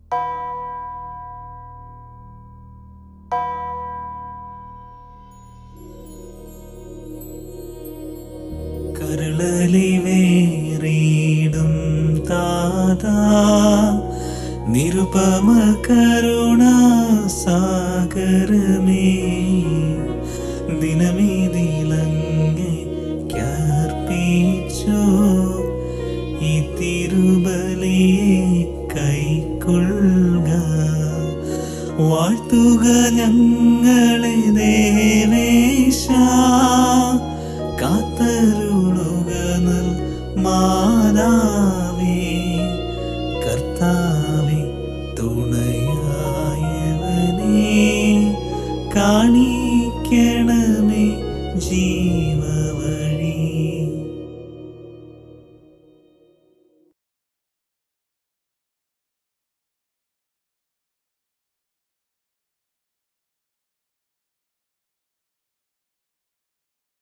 കരളലിവേറിയിടും താതാ നിരുപമ കരുണാസാഗരമേ ദിനമിതിലങ്ങേക്കർപ്പിച്ചോ ഈ തിരുബലിയെ കൈക്കൊള്ളുക. വാഴ്ത്തുക ഞങ്ങളെ ദേവേശ, കാത്തരുളുക നൽ മാതാ.